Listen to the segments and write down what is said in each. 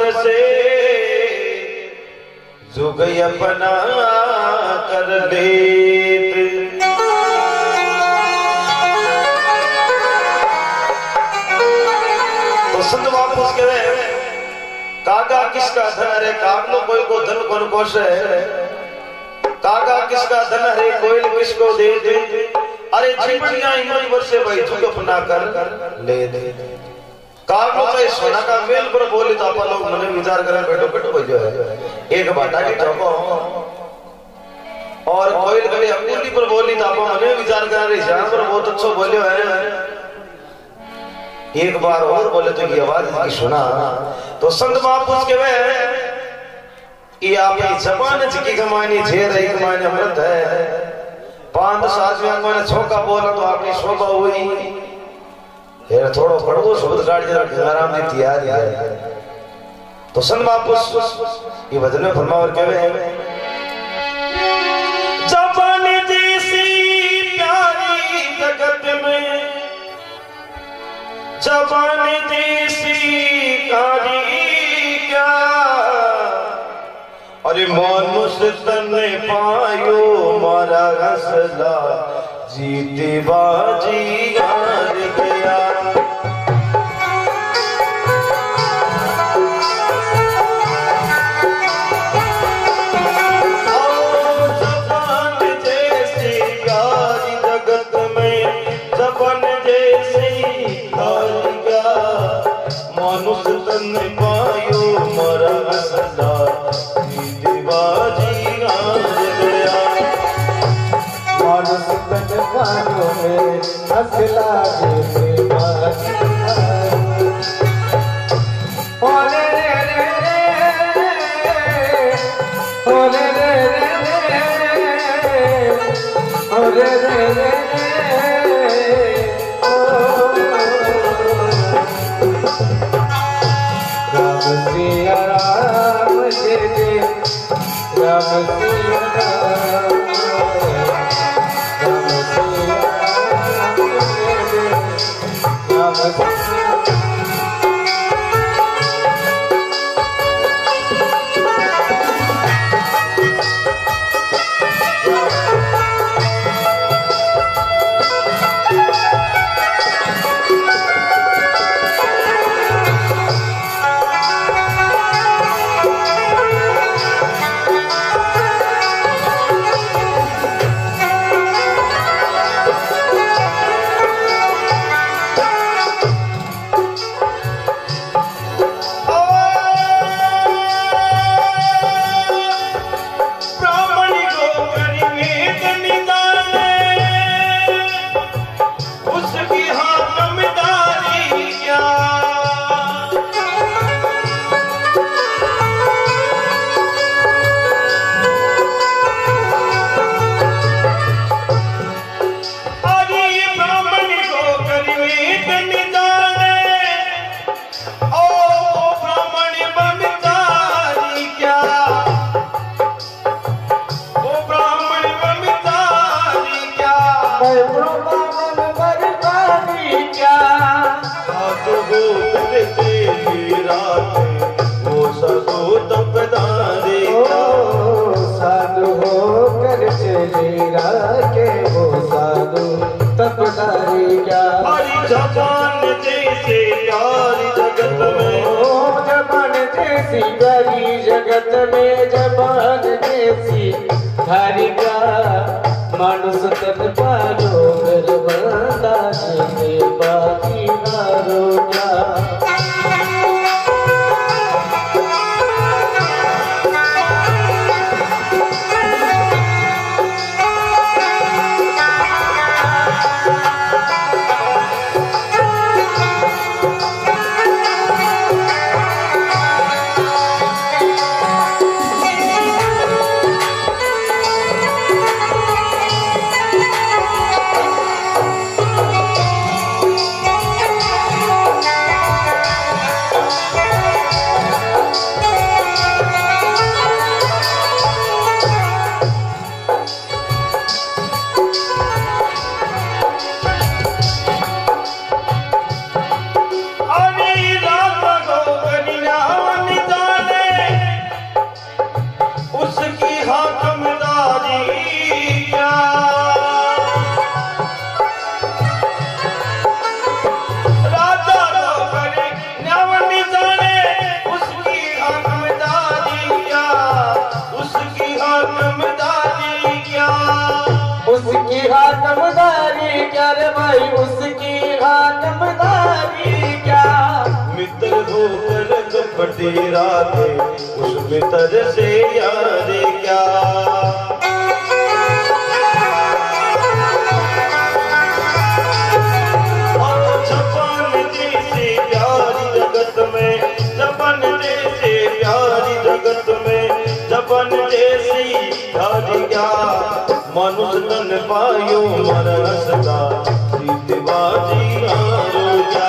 जबर से जुग अपना कर लेत। तो संत वापस कहे कागा किसका धन रे कागलो कोई को धन कौन कोश है, कागा किसका धन रे कोयल किसको दे दे। अरे जीवनिया इमन वर्षे भाई जुग अपना कर ले दे। कागलो का सोना का मेल पर बोली तो अपन लोग मन विचार करें बैठो बैठो कोई जो है एक बाटा की चौको और कोयल कभी अंगूठी पर बोली तो अपन मन विचार कर रहे जान पर बहुत अच्छा बोले है। एक बार और बोले तो ये आवाज की सुना तो संत महापुरुष के वे ये आपकी जबान की कमानी झेर एक कमानी अमृत है। 5 साल में मैंने छोका बोला तो आपकी शोभा हुई यार थोड़ा पढ़ो शब्द काट जरा आराम दी तैयार है। तो संत महापुरुष ये भजन में फरमावर कहवे जबान जैसी प्यारी जगत में, जबान जैसी कारी क्या, अरे मनुष्य तन पायो मारा हसला जीते बाजी हार गया। जबान जैसी कारी जगत में, जबान जैसी कारी क्या, मनुष्य तन पायो मारा हसला जीते बाजी हार गया। मानुष तन पायो में हसला जीते बाजी ओले रे रे ओले रे रे ओले रे रे राम सिया राम जय जय राम सिया राम राम सिया राम जय जय राम जबान जैसे प्यारी जगत में, जबान जैसी प्यारी जगत में, जबान जैसी प्यारी का मानुष तन पालो घर बंदा जीते बाकी हारो क्या। हाकमदारी क्या रे भाई, उसकी हाकमदारी क्या। मित्र होकर दुपट्टी राते उस मित्र से यारी क्या। जबान जैसे प्यारी जगत में, जबान जैसे प्यारी जगत में, जबान जैसी प्यारी क्या। मनुष्य तन पायो मर सदा जीत बाजी हारो क्या।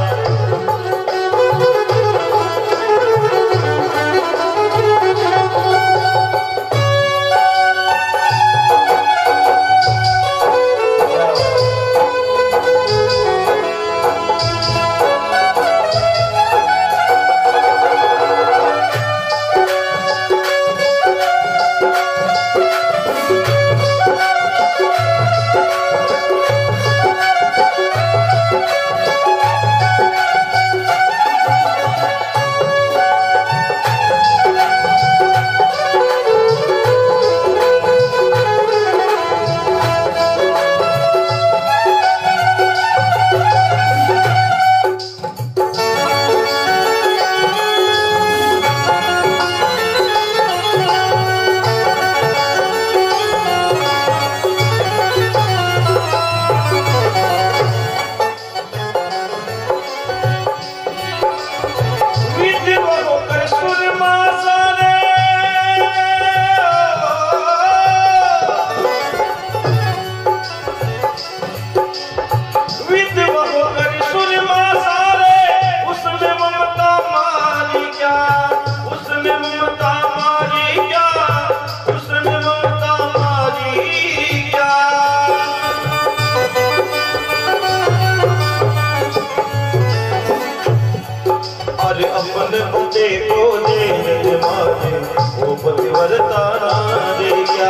अपने पते को दे मारे वो पतिव्रता दे क्या।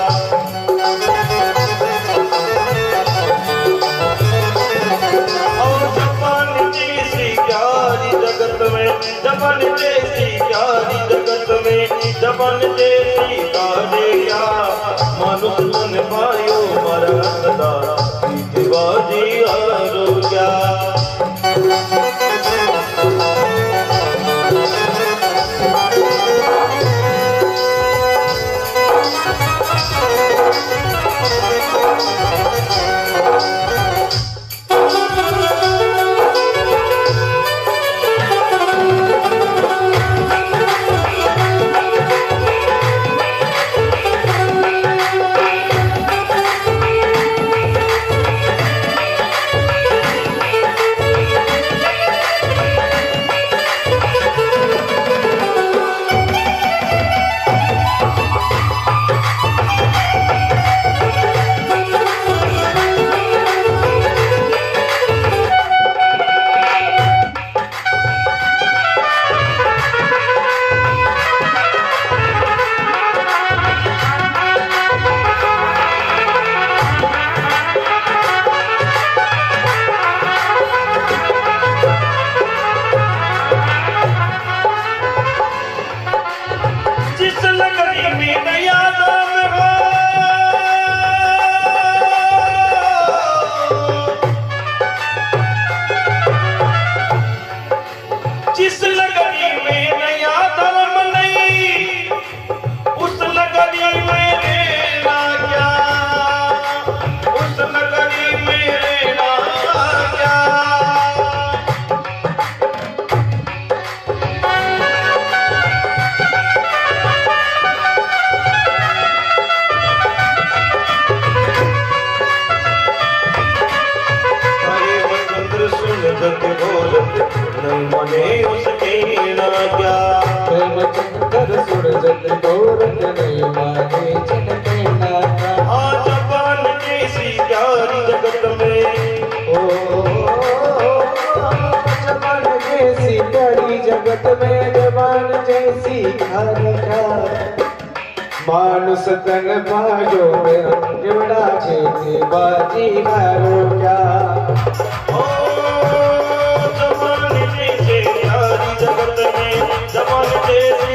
और जबान जैसी प्यारी जगत में, जबान जैसी प्यारी जगत में, जबान जैसी प्यारी क्या। मनुष्य तन पायो मर सदा जीत बाजी हारो क्या। मने उसके ना क्या। प्रेम चंद्र सूरजत गौरत नहीं माने जिनके ना क्या। हाँ जबान जैसी प्यारी जगत में, ओ जबान जैसी प्यारी जगत में, जबान जैसी प्यारी क्या। मानुष तन पायो में जोड़ा जीत बाजी हारो क्या। जबान जैसी